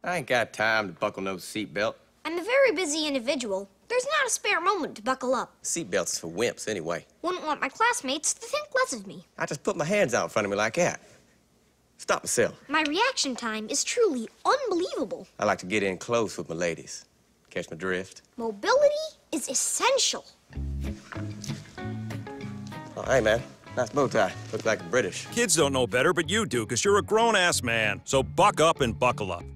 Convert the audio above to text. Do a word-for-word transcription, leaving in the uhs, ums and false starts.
I ain't got time to buckle no seatbelt. I'm a very busy individual. There's not a spare moment to buckle up. Seatbelt's for wimps anyway. Wouldn't want my classmates to think less of me. I just put my hands out in front of me like that. Stop myself. My reaction time is truly unbelievable. I like to get in close with my ladies. Catch my drift? Mobility is essential. Oh, hey, man. Nice bow tie. Look like a British. Kids don't know better, but you do, because you're a grown-ass man. So buck up and buckle up.